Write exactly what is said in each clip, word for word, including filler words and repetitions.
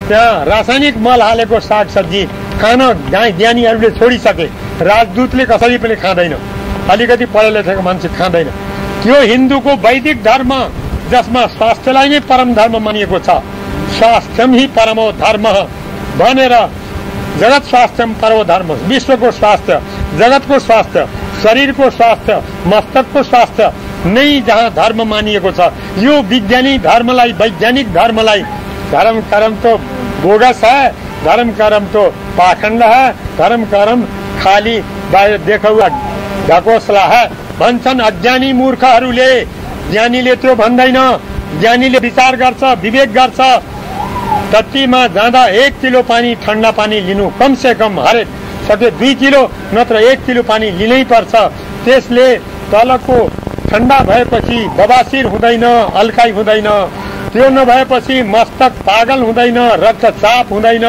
त्यहाँ रासायनिक मल हालेको सागसब्जी खान ज्ञानीहरूले छोडिसके। राजदूतले कसरी पनि खाँदैन, अलिकति पढे लेखेको मान्छे खाँदैन। त्यो हिन्दूको वैदिक धर्म जसमा स्वास्थ्यलाई नै परम धर्म मानिएको छ। स्वास्थ्यम हि परमो धर्म भनेर जगत स्वास्थ्यम परमो धर्म, विश्वको स्वास्थ्य, जगतको स्वास्थ्य, शरीरको स्वास्थ्य, मस्तकको स्वास्थ्य नै जहाँ धर्म मानिएको छ। यो विज्ञानिक धर्मलाई, वैज्ञानिक धर्मलाई धर्म कर्म तो बोगस है, धर्म कर्म तो पाखंड है, धर्म कर्म खाली बाहिर देखाउवा ढकोसला है भन्छन् अज्ञानी मूर्खहरूले। ज्ञानीले त्यो भन्दैन। ज्ञानीले विचार गर्छ, विवेक गर्छ। टट्टीमा जाँदा एक किलो पानी, ठन्डा पानी लिनु कम से कम हरेक सके दुई किलो नत्र एक किलो पानी लिनै पर्छ। त्यसले तलको ठन्डा भएपछि बबासिर हुँदैन, अल्काई हुँदैन। त्यो नभएपछि मस्तक पागल हुँदैन, रक्तचाप हुँदैन।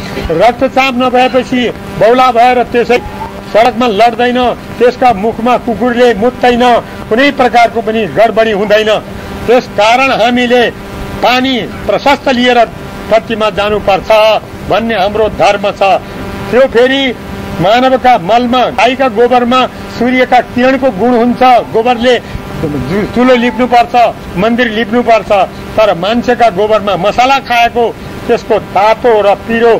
रक्तचाप नभएपछि बौला भएर त्यसै सडकमा लड्दैन, त्यसका मुखमा कुकुरले मुत्दैन, कुनै प्रकारको पनि गडबडी हुँदैन। त्यस कारण हामीले पानी प्रशस्त लिएर टट्टीमा जानुपर्छ भन्ने हाम्रो धर्म छ। त्यो फेरि मानवका मलमा, गाईका गोबरमा सूर्यका किरणको गुण हुन्छ। गोबरले चुलो लिप्नुपर्छ, मन्दिर लिप्नुपर्छ। तर मान्छेका गोबरमा मसाला खाएको त्यसको तातो र पिरो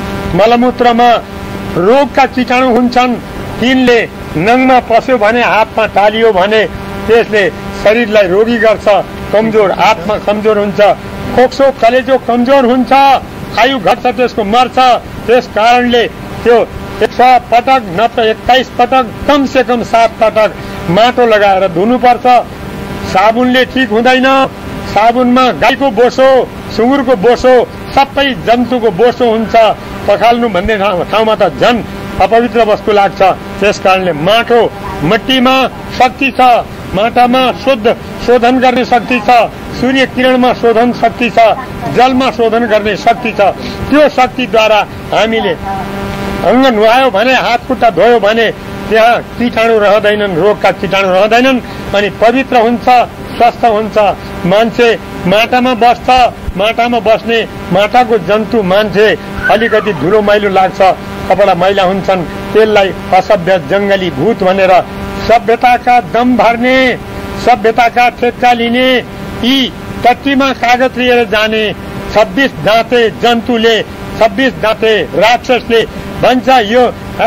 मलमूत्रमा रोगका कीटाणु हुन्छन्। तिनले नङमा पस्यो भने, हातमा टालियो भने त्यसले शरीरलाई रोगी गर्छ। कमजोर आत्मा कमजोर हुन्छ, खोक्सो कलेजो कमजोर हुन्छ, आयु घट्छ, त्यसको मर्छ। त्यस कारणले त्यो एक सय पटक नत्र एक्काइस पटक, कम से कम सात पटक माटो लगाएर धुनुपर्छ। साबुनले ठिक हुँदैन। साबुनमा गाईको बोसो, सुँगुरको बोसो, सबै जन्तुको बोसो हुन्छ। पखाल्नु भन्ने ठाउँमा त झन् अपवित्र वस्तु लाग्छ। त्यस कारणले माटो, मट्टीमा शक्ति छ, माटामा शुद्ध शोधन गर्ने शक्ति छ, सूर्य किरणमा शोधन शक्ति छ, जलमा शोधन गर्ने शक्ति छ। त्यो शक्तिद्वारा हामीले अङ्ग नुहायो भने, हात खुट्टा धोयो भने त्यहाँ कीटाणु रहँदैनन्, रोगका कीटाणु रहँदैनन् अनि पवित्र हुन्छ, स्वस्थ हुन्छ। मान्छे माटामा बस्छ, माटामा बस्ने माटाको जन्तु मान्छे अलिकति धुलो मैलो लाग्छ, कपडा मैला हुन्छन्, त्यसलाई असभ्य जंगली भूत भनेर सभ्यताका दम भर्ने, सभ्यताका ठेक्का लिने, यी टट्टीमा कागज लिएर जाने छब्बीस दाँते जन्तुले, छब्बीस दाँते राक्षसले भन्छ यो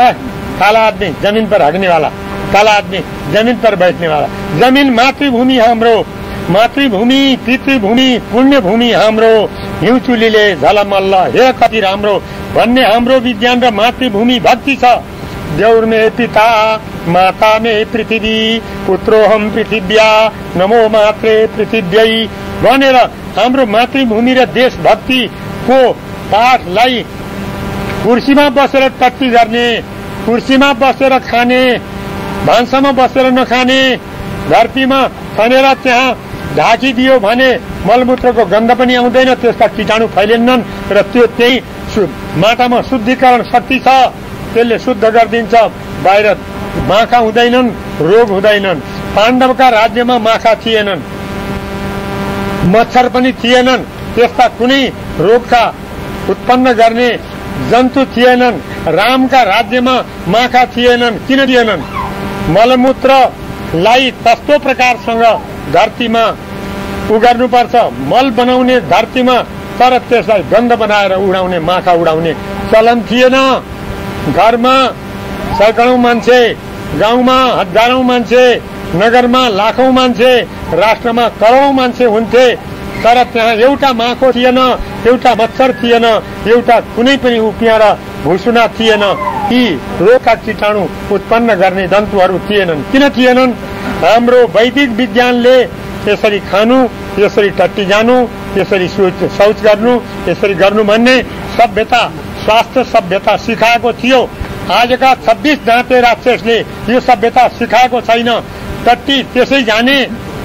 काला आदमी जमीन पर हगने वाला, काला आदमी जमीन पर बैठने वाला। जमीन मातृभूमि हाम्रो, मातृभूमि, पितृभूमि, पुण्यभूमि हाम्रो। हिउँ चुलीले झलमल्ल हे कति राम्रो भन्ने हाम्रो विज्ञान र मातृभूमि भक्ति छ। देउर में पिता, माता में पृथ्वी, पुत्रोहम पृथिव्या, नमो मात्रे पृथिव्यै भनेर हाम्रो मातृभूमि र देशभक्तिको पाठलाई कुर्सीमा बसेर टट्टी गर्ने, कुर्सीमा बसेर खाने, भान्सामा बसेर नखाने, धरतीमा खनेर त्यहाँ ढाकिदियो भने मलमूत्रको गन्ध पनि आउँदैन, त्यसका कीटाणु फैलिन्नन् र त्यो त्यही माटामा शुद्धिकरण शक्ति छ, त्यसले शुद्ध गरिदिन्छ। बाहिर माखा हुँदैनन्, रोग हुँदैनन्। पाण्डवका राज्यमा माखा थिएनन्, मच्छर पनि थिएनन्, त्यस्ता कुनै रोगका उत्पन्न गर्ने जन्तु थिएनन्। रामका राज्यमा माखा थिएनन्, किन थिएनन्? मलमूत्रलाई कस्तो प्रकारसँग धरतीमा उगार्नुपर्छ, मल बनाउने धरतीमा, तर त्यसलाई गन्ध बनाएर उडाउने, माखा उडाउने चलन थिएन। घरमा सैकौं मान्छे, गाउँमा हजारौं मान्छे, नगरमा लाखौं मान्छे, राष्ट्रमा करोडौं मान्छे हुन्थे, तर त्यहाँ एउटा माखो थिएन, एउटा मच्छर थिएन, एउटा कुनै पनि उपियाँ र भुसुना थिएन। यी रोगका कीटाणु उत्पन्न गर्ने जन्तुहरू थिएनन्। किन थिएनन्? हाम्रो वैदिक विज्ञानले यसरी खानु, यसरी टट्टी जानु, यसरी शौच गर्नु, यसरी गर्नु भन्ने सभ्यता, स्वास्थ्य सभ्यता सिकाएको थियो। आजका छब्बीस दाँते राक्षसले यो सभ्यता सिकाएको छैन। टट्टी त्यसै जाने,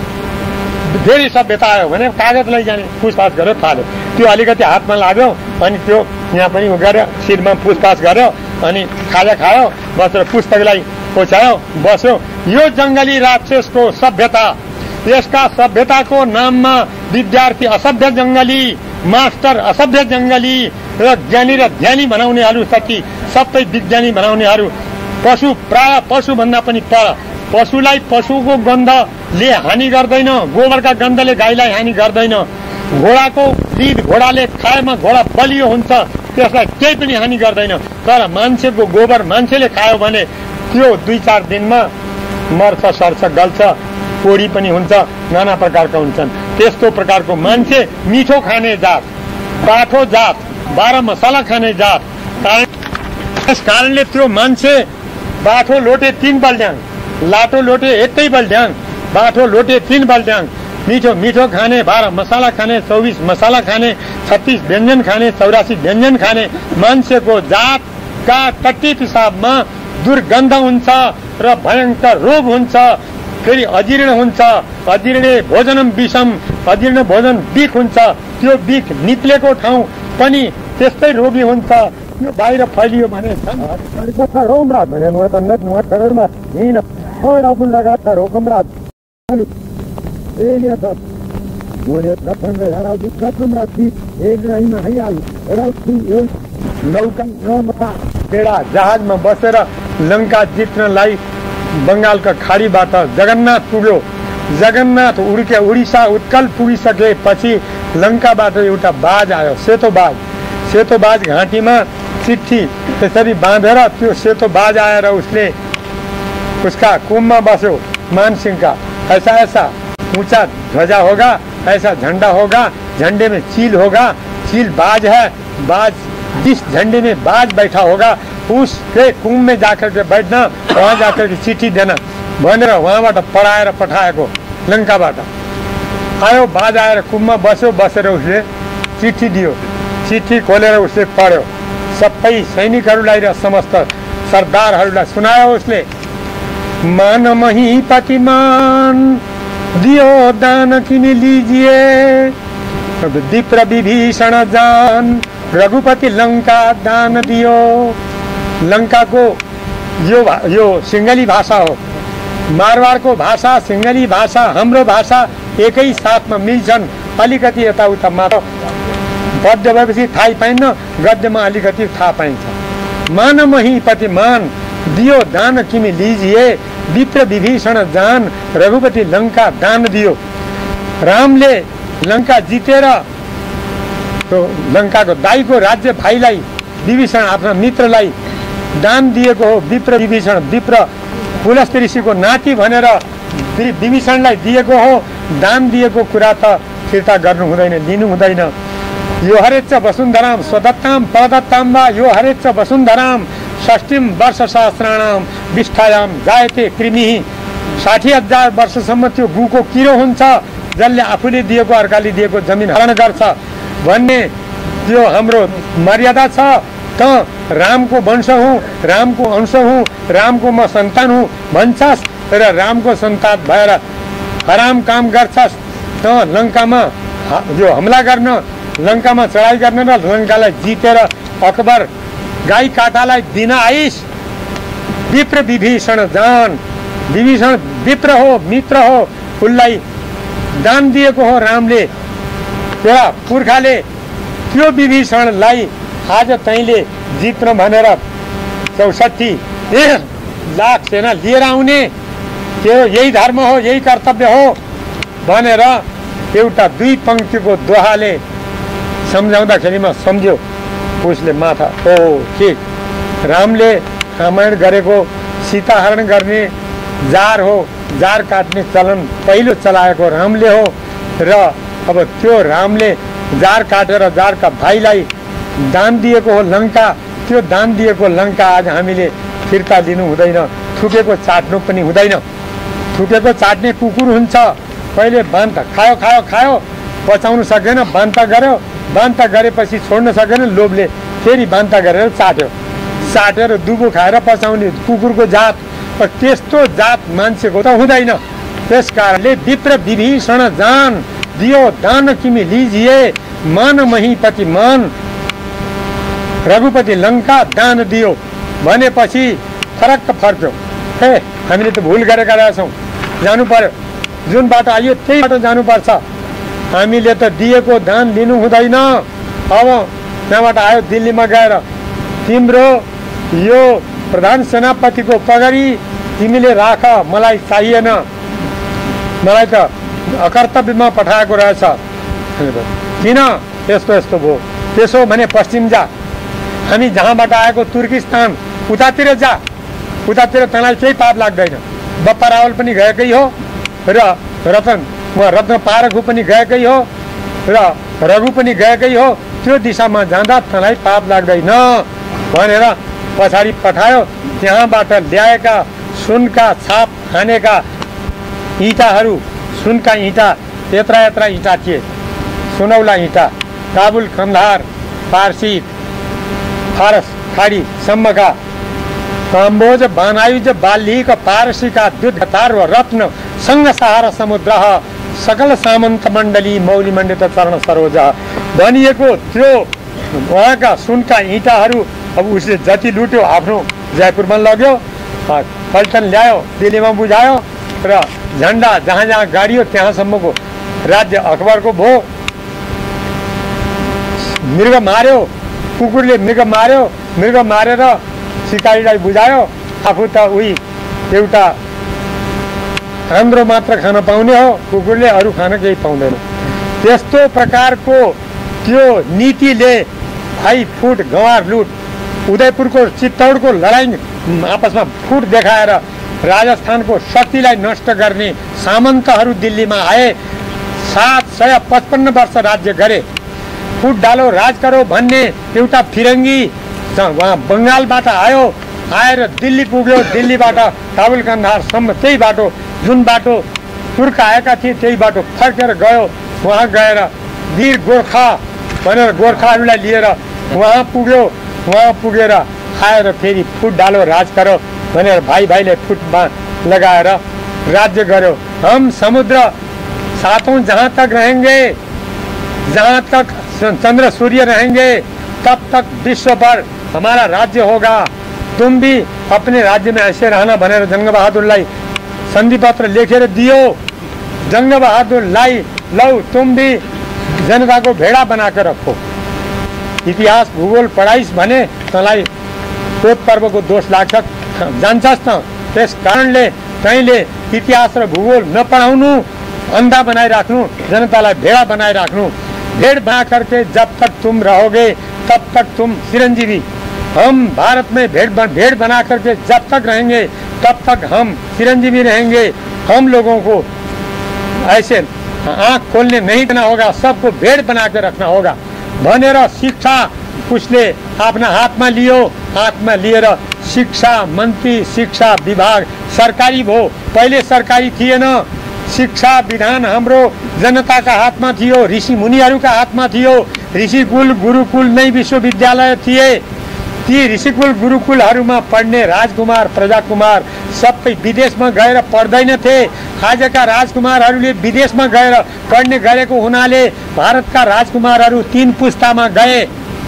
धेरै सभ्यता आयो भने कागज लैजाने, पुछपाछ गर्यो, थाल्यो, त्यो अलिकति हातमा लाग्यो अनि त्यो यहाँ पनि गऱ्यो, शिरमा पुछपाछ गर्यो अनि खाजा खायो, बसेर पुस्तकलाई ओछ्यायो, बस्यो। यो जंगली राक्षसको सभ्यता, यसका सभ्यताको नाममा विद्यार्थी असभ्य जंगली मास्टर असभ्य जङ्गली र ज्ञानी र ध्यानी बनाउनेहरू सती सबै विज्ञानी बनाउनेहरू पशु प्राय पशुभन्दा पनि पर पशुलाई पशुको गन्धले हानि गर्दैन, गोबरका गन्धले गाईलाई हानि गर्दैन, घोडाको लिद घोडाले खाएमा घोडा बलियो हुन्छ त्यसलाई केही पनि हानि गर्दैन। तर मान्छेको गोबर मान्छेले खायो भने त्यो दुई चार दिनमा मर्छ, सर्छ, गल्छ, पोडी पनि हुन्छ, नाना प्रकारका हुन्छन्। त्यस्तो प्रकारको मान्छे मिठो खाने जात, बाठो जात, बाह्र मसाला खाने जात। त्यस कारणले त्यो मान्छे बाठो लोटे तीन बल्ड्याङ, लाटो लोटे एकै बल्ड्याङ, बाठो लोटे तीन बल्ड्याङ, मिठो मिठो खाने, बाह्र मसाला खाने, चौबिस मसाला खाने, छत्तीस व्यञ्जन खाने, चौरासी व्यञ्जन खाने मान्छेको जातका टट्टी पिसाबमा दुर्गन्ध हुन्छ र भयंकर रोग हुन्छ, फेरि अजीर्ण हुन्छ। अजीर्णे भोजनम विषम, अजीर्ण भोजन बिख हुन्छ। त्यो बिख निक्लेको ठाउँ पनि त्यस्तै रोगी हुन्छ। यो बाहिर फैलियो भने बेडा जहाजमा बसेर लङ्का जित्नलाई बङ्गालका खाडीबाट जगन्नाथ पुग्यो। जगन्नाथ उड्के उडिसा उत्कल पुगिसकेपछि लङ्काबाट एउटा बाज आयो, सेतो बाज। सेतो बाज घाँटीमा चिट्ठी त्यसरी बाँधेर त्यो सेतो बाज आएर उसले उसका कुममा बस्यो। मानसिंह का ऐसा ऐसा ऊंचा ध्वजा होगा, ऐसा झंडा होगा, झंडे में चील होगा, चील बाज है, बाज जिस झंडे में बाज बैठा होगा उसके कुंभ में जाकर के बैठना, वहां जाकर के चिट्ठी देना भनेर वहाँबाट पढाएर पठाएको लङ्काबाट आयो। बाज आएर कुम्भमा बस्यो, बसेर उसले चिट्ठी दियो। चिट्ठी खोलेर उसले पढ्यो, सबै सैनिकहरूलाई र समस्त सरदारहरूलाई सुनायो उसले। मान महीपतिमान दियो दान किनी लीजिए, विप्र विभीषण जान रघुपति लंका दान दियो। लंका को यो यो सिंहली भाषा हो, मारवाडको भाषा, सिंहली भाषा, हाम्रो भाषा एकै साथमा मिल्छन्। अलिकति यताउता मात्र पद्य भएपछि थाहै पाइन्न, गद्यमा अलिकति थाहा पाइन्छ। मान महीपति मान दियो दान किमी लीजिए, विप्र विभीषण जान रघुपति लंका दान दियो। रामले लंका जितेर तो लंकाको दाइको राज्य भाइलाई विभीषण आफ्ना मित्रलाई दान दिएको हो। विप्र विभीषण, विप्र पुलस्त्य ऋषिको नाति भनेर विभीषणलाई दिएको हो। दान दिएको कुरा त फिर्ता गर्नु हुँदैन, लिनु हुँदैन। यो हरेच्च वसुन्धराम स्वदत्ताम प्रदत्ताम वा यो हरेच्च वसुन्धराम षष्ठीम वर्ष सहस्राणाम विष्ठायाम जायते कृमिः। साठी हजार वर्षसम्म त्यो गुको किरो हुन्छ जसले आफूले दिएको अर्काले दिएको जमिन हरण गर्छ भन्ने त्यो हाम्रो मर्यादा छ। त रामको वंश हुँ, रामको अंश हुँ, रामको म सन्तान हुँ भन्छस् र रामको सन्तान भएर हराम काम गर्छस्। त लङ्कामा यो हमला गर्न, लङ्कामा चढाइ गर्न र लङ्कालाई जितेर अकबर गाई काटालाई दिन आइस। विप्र विभीषण जान, विभीषण विप्र हो, मित्र हो, उसलाई दान दिएको हो रामले। तेरा पुर्खाले त्यो विभीषणलाई आज तैँले जित्न भनेर चौसठी लाख सेना लिएर आउने, त्यो यही धर्म हो, यही कर्तव्य हो भनेर एउटा दुई पंक्तिको दोहाले सम्झाउँदाखेरिमा सम्झ्यो उसले माथा। ओ ठिक, रामले रामायण गरेको सीताहरण गर्ने जार हो, जार काट्ने चलन पहिलो चलाएको रामले हो र अब त्यो रामले जार काटेर जारका भाइलाई दान दिएको हो लङ्का। त्यो दान दिएको लङ्का आज हामीले फिर्ता लिनु हुँदैन, थुकेको चाट्नु पनि हुँदैन। थुकेको चाट्ने कुकुर हुन्छ, पहिले बान्ता खायो खायो खायो पचाउनु सकेन, बान्ता गर्यो, बान्ता गरेपछि छोड्न सकेन, लोभले फेरि बान्ता गरेर चाट्यो, चाटेर दुबो खाएर पचाउने कुकुरको जात। त्यस्तो जात मान्छेको त हुँदैन। त्यस कारणले विप्र विभीषण जान दियो दान किमी लीजिए, मान महीपति मान रघुपति लङ्का दान दियो भनेपछि फरक्क फर्क्यो। हे हामीले त भुल गरेका रहेछौँ, जानु पर्यो, जुन बाटो आइयो त्यही बाटो जानुपर्छ। हामीले त दिएको दान लिनु हुँदैन। अब त्यहाँबाट आयो दिल्लीमा गएर तिम्रो यो प्रधान सेनापतिको पगडी तिमीले राख, मलाई चाहिएन, मलाई त अकर्तव्यमा पठाएको रहेछ। किन यस्तो यस्तो भयो? त्यसो भने पश्चिम जा, हामी जहाँबाट आएको तुर्किस्तान उतातिर जा, उतातिर तँलाई केही पाप लाग्दैन। बप्पा रावल पनि गएकै हो र रतन रत्न पारखु पनि गएकै हो र रघु पनि गएकै हो। त्यो दिशामा जाँदा तँलाई पाप लाग्दैन भनेर पछाडि पठायो। त्यहाँबाट ल्याएका सुनका छाप हानेका इँटाहरू, सुनका इँटा यत्रा यत्रा इँटा थिए, सुनौला इँटा, काबुल, कन्धार, पारसी, फारस खाडी सम्मका काम्बोज, बानायुज, बाल्हिक, पारसीका दुधतार व रत्न सङ्ग सहारा समुद्र सकल सामन्त मण्डली मौली मण्डित चरण सरोज भनिएको त्यो उहाँका सुनका इँटाहरू अब उसले जति लुट्यो आफ्नो जयपुरमा लग्यो, पल्टन ल्यायो, दिल्लीमा बुझायो र झन्डा जहाँ जहाँ गाडियो त्यहाँसम्मको राज्य अकबरको भयो। मृग मार्यो, कुकुरले मृग मार्यो, मृग मारेर सिकारीलाई बुझायो, आफू त उही एउटा आन्द्रो मात्र खान पाउने हो, कुकुरले अरू खान केही पाउँदैन। त्यस्तो प्रकारको त्यो नीतिले भाइ फुट गँवार लुट, उदयपुरको चित्तौडको लडाइँ आपसमा फुट देखाएर राजस्थानको शक्तिलाई नष्ट गर्ने सामन्तहरू दिल्लीमा आए। सात सय पचपन्न वर्ष राज्य गरे। फुट डालो राज करो भन्ने एउटा फिरङ्गी उहाँ बङ्गालबाट आयो, आएर दिल्ली पुग्यो। दिल्लीबाट काबुल कन्धारसम्म त्यही बाटो, जुन बाटो तुर्क आएका थिए त्यही बाटो फर्केर गयो। उहाँ गएर वीर गोर्खा भनेर गोर्खाहरूलाई लिएर उहाँ पुग्यो। उहाँ पुगेर आएर फेरि फुट डालो राज करो भनेर भाइ भाइले फुटमा लगाएर राज्य गर्यो। हम समुद्र सातों जहाँ तक रहेंगे, जहाँ तक चंद्र सूर्य रहेंगे, तब तक विश्व पर हमारा राज्य होगा। तुम भी अपने राज्य में ऐसे रहना भनेर जंग बहादुरलाई संधि पत्र लेखेर दियो। जंग बहादुरलाई लौ तुम भी जनता को भेड़ा बनाकर रखो। इतिहास भूगोल पढाइस् भने तँलाई कोत पर्वको दोष लाग्छ, जान्छस् न। त्यस कारणले तैँले इतिहास र भूगोल नपढाउनु, अंधा बनाइराख्नु, जनतालाई भेड़ा बनाइराख्नु। भेड़ बना करके जब तक तुम रहोगे तब तक तुम चिरंजीवी। हम भारत में भेड़ भेड़ बना करके जब तक रहेंगे तब तक हम चिरंजीवी रहेंगे। हम लोगों को ऐसे आँख खोलने नहीं देना होगा, सबको भेड़ बना के रखना होगा भनेर शिक्षा उसले आफ्ना हातमा लियो। हातमा लिएर शिक्षा मन्त्री, शिक्षा विभाग सरकारी भयो। पहिले सरकारी थिएन। शिक्षा विधान हाम्रो जनताका हातमा थियो, ऋषि मुनिहरूका हातमा थियो। ऋषिकुल गुरुकुल नै विश्वविद्यालय थिए। ती ऋषिकुल गुरुकुलहरूमा पढ्ने राजकुमार प्रजाकुमार सबै विदेशमा गएर पढ्दैनथे। आजका राजकुमारहरूले विदेशमा गएर पढ्ने गरेको हुनाले भारतका राजकुमारहरू तीन पुस्तामा गए।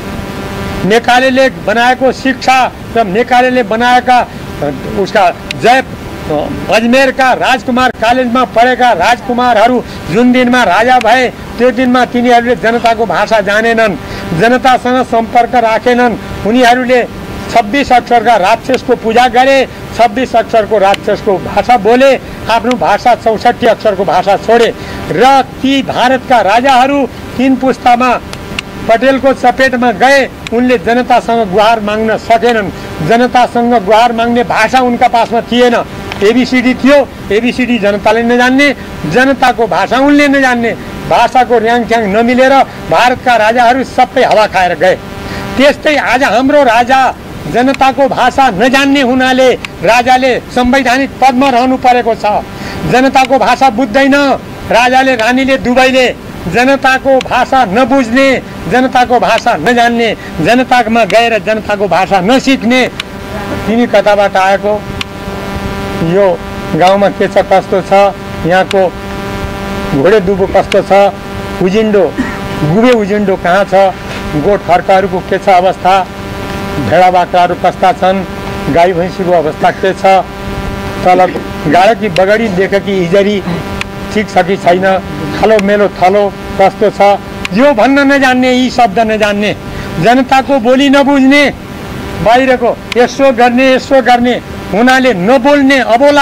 नेपालीले बनाएको शिक्षा र नेपालीले बनाएका उसका जय अजमेरका राजकुमार कलेजमा पढेका राजकुमारहरू जुन दिनमा राजा भए त्यो दिनमा तिनीहरूले जनताको भाषा जानेनन्, जनतासँग सम्पर्क राखेनन्। उनीहरूले छब्बीस अक्षरका राक्षसको पूजा गरे, छब्बीस अक्षरको राक्षसको भाषा बोले, आफ्नो भाषा चौसठी अक्षरको भाषा छोडे। र ती भारतका राजाहरू तीन पुस्तामा पटेलको चपेटमा गए। उनले जनतासँग गुहार माग्न सकेनन्। जनतासँग गुहार माग्ने भाषा उनका पासमा थिएन। एबीसीडी थियो, एबीसीडी जनताले नजान्ने, जनताको भाषा उनले नजान्ने। भाषाको र्याङठ्याङ नमिलेर भारतका राजाहरू सबै हावा खाएर गए। त्यस्तै आज हाम्रो राजा जनताको भाषा नजान्ने हुनाले राजाले संवैधानिक पदमा रहनु परेको छ। जनताको भाषा बुझ्दैन राजाले, रानीले, दुवैले। जनताको भाषा नबुझ्ने, जनताको भाषा नजान्ने, जनतामा गएर जनताको भाषा नसिक्ने। तिमी कताबाट आएको, यो गाउँमा के छ कस्तो छ, यहाँको घोडे दुबो कस्तो छ, उजिन्डो गुबे उजिन्डो कहाँ छ, गोठ खर्काहरूको के छ अवस्था, भेडा बाख्राहरू कस्ता छन्, गाई भैँसीको अवस्था के छ, तल गाडकी बगडी लेखकी इजरी ठिक छ कि छैन, खालो मेलो थलो कस्तो छ यो भन्न नजान्ने, यी शब्द नजान्ने, जनताको बोली नबुझ्ने, बाहिरको यसो गर्ने यसो गर्ने हुनाले नबोल्ने अबोला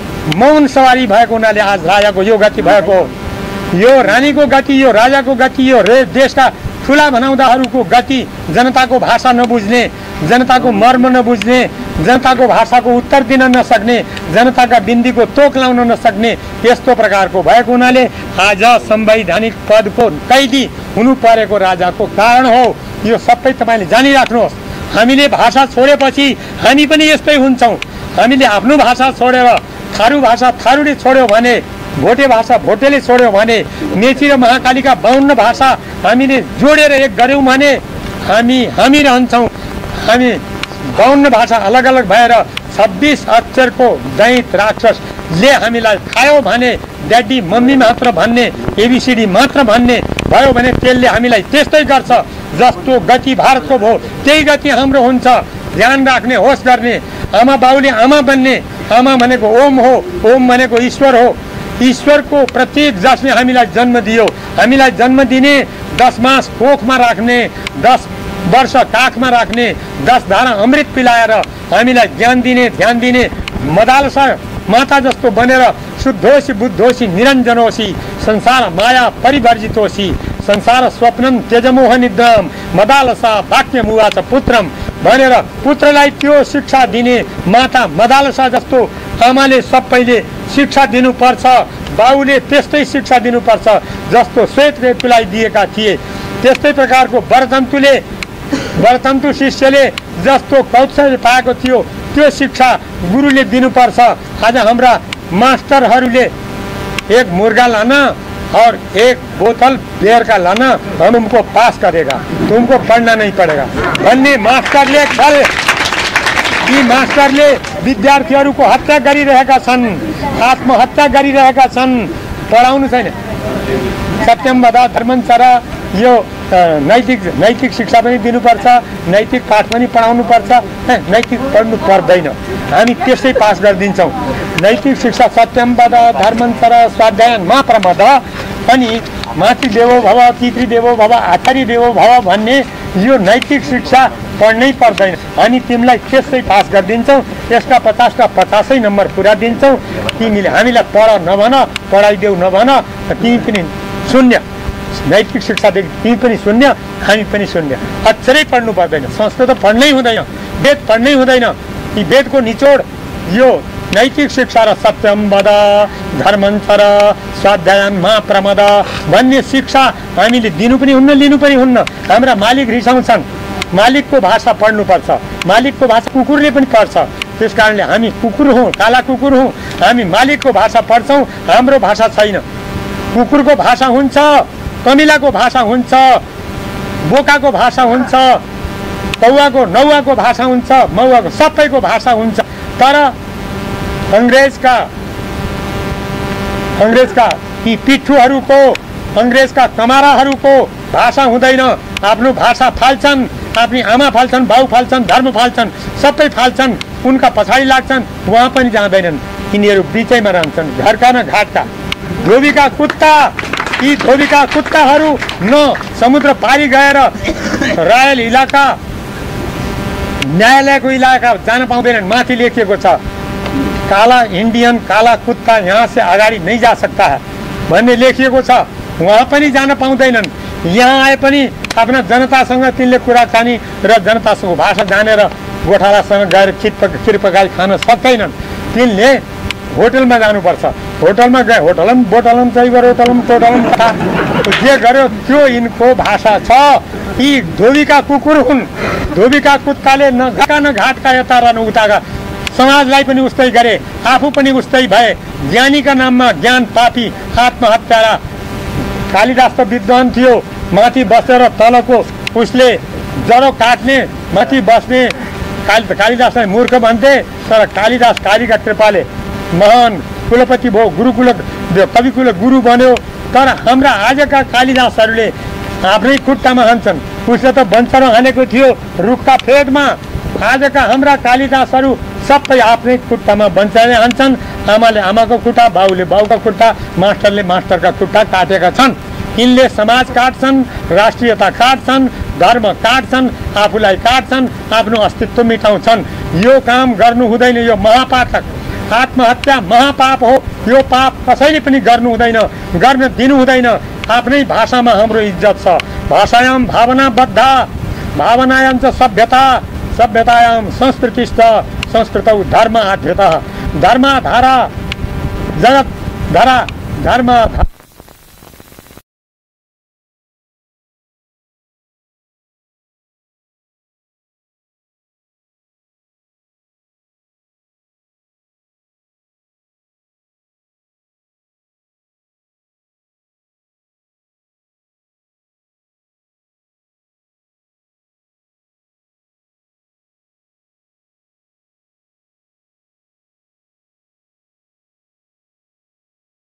मौन सवारी भएको हुनाले आज राजाको यो गति भएको हो। यो रानीको गति, यो राजाको गति, यो देशका ठुला भनाउँदाहरूको गति जनताको भाषा नबुझ्ने, जनताको मर्म नबुझ्ने, जनताको भाषाको उत्तर दिन नसक्ने, जनताका बिन्दीको तोक लाउन नसक्ने यस्तो प्रकारको भएको हुनाले आज संवैधानिक पदको कैदी हुनु परेको राजाको कारण हो। यो सबै तपाईँले जानिराख्नुहोस्। हामीले भाषा छोडेपछि हामी पनि यस्तै हुन्छौँ। हामीले आफ्नो भाषा छोडेर थारू भाषा थारूले छोड्यो भने, भोटे भाषा भोटेले छोड्यो भने, मेची र महाकालीका बाहुन्न भाषा हामीले जोडेर एक गऱ्यौँ भने हामी हामी रहन्छौँ। हामी बाहुन्न भाषा अलग अलग भएर छब्बिस अक्षरको दैत राक्षसले हामीलाई खायो भने, ड्याडी मम्मी मात्र भन्ने, एबिसिडी मात्र भन्ने भयो भने त्यसले हामीलाई त्यस्तै गर्छ। जस्तो गति भारतको भयो त्यही गति हाम्रो हुन्छ। ध्यान राख्ने, होस गर्ने। आमा बाउले आमा बन्ने, आमा भनेको ओम हो, ओम भनेको ईश्वर हो। ईश्वरको प्रतीक जसले हामीलाई जन्म दियो, हामीलाई जन्म दिने, दस मास कोखमा राख्ने, दस वर्ष काखमा राख्ने, दस धारा अमृत पिलाएर हामीलाई ज्ञान दिने, ध्यान दिने, मदालसा माता जस्तो बनेर शुद्धोसी बुद्धोसी निरञ्जनोसी संसार माया परिवर्जितोसी संसार स्वप्नम त्यजमोह निद्राम मदालसा वाक्य मुवाच पुत्रम भनेर पुत्रलाई त्यो शिक्षा दिने माता मदालसा जस्तो आमाले सबैले शिक्षा दिनुपर्छ। बाउले त्यस्तै शिक्षा दिनुपर्छ जस्तो श्वेत केतुलाई दिएका थिए। त्यस्तै प्रकारको वरतन्तुले वरतन्तु शिष्यले जस्तो कौशल्य पाएको थियो त्यो शिक्षा गुरुले दिनुपर्छ। आज हाम्रा मास्टरहरूले एक मुर्गा लाना और एक बोतल बियर का लाना, हम तुमको पास करेगा, तुमको पढ़ना नहीं पड़ेगा भन्ने मास्टरले छल यी मास्टरले विद्यार्थीहरूको हत्या गरिरहेका छन्, आत्महत्या गरिरहेका छन्। पढाउनु छैन। सत्यमवदा धर्मञ्चरा यो नैतिक नैतिक शिक्षा पनि दिनुपर्छ, नैतिक पाठ पनि पढाउनु पर्छ। नैतिक पढ्नु पर्दैन, हामी त्यसै पास गरिदिन्छौँ। नैतिक शिक्षा सत्यमवद धर्मञ्चर स्वाध्यायन माप्रमद अनि मातृ देवो भव पितृ देवो भव आचार्य देवो भव भन्ने यो नैतिक शिक्षा पढ्नै पर्दैन। अनि तिमीलाई त्यसै पास गरिदिन्छौँ। यसका पचासका पचासै नम्बर पुरा दिन्छौँ। तिमीले हामीलाई पढ नभन, पढाइदेऊ नभन, तिमी पनि शून्य। नैतिक शिक्षादेखि तिमी पनि शून्य, हामी पनि शून्य। अक्षरै पढ्नु पर्दैन, संस्कृत पढ्नै हुँदैन, वेद पढ्नै हुँदैन। यी वेदको निचोड यो नैतिक शिक्षा र सत्यमवद धर्मञ्चर स्वाध्यायन महाप्रमद भन्ने शिक्षा हामीले दिनु पनि हुन्न, लिनु पनि हुन्न। हाम्रा मालिक रिसाउँछन्, मालिकको भाषा पढ्नुपर्छ। मालिकको भाषा कुकुरले पनि पढ्छ। त्यस कारणले हामी कुकुर हौँ, काला कुकुर हौँ। हामी मालिकको भाषा पढ्छौँ, हाम्रो भाषा छैन। कुकुरको भाषा हुन्छ, कमिलाको भाषा हुन्छ, बोकाको भाषा हुन्छ, कौवाको नौवाको भाषा हुन्छ, मौवाको सबैको भाषा हुन्छ। तर अङ्ग्रेजका अङ्ग्रेजका यी पिट्ठुहरूको, अङ्ग्रेजका कमाराहरूको भाषा हुँदैन। आफ्नो भाषा फाल्छन्, आफ्नी आमा फाल्छन्, बाउ फाल्छन्, धर्म फाल्छन्, सबै फाल्छन्। उनका पछाडि लाग्छन्, उहाँ पनि जाँदैनन्। यिनीहरू बिचैमा रहन्छन्, घरका न घाटका। धोबीका कुत्ता, यी धोबीका कुत्ताहरू न समुद्र पारी गएर रायल इलाका न्यायालयको इलाका जान पाउँदैनन्। माथि लेखिएको छ, काला इंडियन काला कुत्ता यहाँ से अगाडि नहीं जा सकता है भन्ने लेखिएको छ। वहाँ पनि जान पाउँदैनन्। यहाँ आए पनि आफ्ना जनतासँग तिनले कुराकानी र जनतासँग भाषा जानेर गोठालासँग गएर खिर पकाई खान सक्दैनन्। तिनले होटलमा जानुपर्छ। होटलमा गए होटलम बोटलम चाहिँ होटलम टोटलम जे गर्यो त्यो यिनको भाषा छ। यी धोबीका कुकुर हुन्। धोबीका कुत्ताले न घाटका न घाटका यता र न उताका समाजलाई पनि उस्तै गरे, आफू पनि उस्तै भए। ज्ञानीका नाममा ज्ञान पापी, आत्महत्या। कालिदास त विद्वान थियो, माथि बसेर तलको उसले जरो काट्ने, माथि बस्ने। काली कालिदासलाई मूर्ख भन्थे, तर कालिदास कालीका कृपाले महान कुलपति भयो, गुरुकुल कविकुल गुरु बन्यो। तर हाम्रा आजका कालिदासहरूले आफ्नै खुट्टामा हान्छन्। उसले त बन्चरो हानेको थियो रुखका फेदमा। आजका हाम्रा कालिदासहरू सबै आफ्नै खुट्टामा बन्चरले हान्छन्। आमाले आमाको खुट्टा, बाउले बाउका खुट्टा, मास्टरले मास्टरका खुट्टा काटेका छन्। यिनले समाज काट्छन्, राष्ट्रियता काट्छन्, धर्म काट्छन्, आफूलाई काट्छन्, आफ्नो अस्तित्व मिटाउँछन्। यो काम गर्नु हुँदैन। यो महापातक आत्महत्या महापाप हो। यो पाप कसैले पनि गर्नु हुँदैन, गर्न दिनु हुँदैन। आफ्नै भाषामा हाम्रो इज्जत छ। भाषायाम भावनाबद्ध, भावनायां च सभ्यता, सभ्यतायां संस्कृतिश्च, संस्कृतौ धर्म आद्यतः। धर्माधारा जगत धरा, धर्म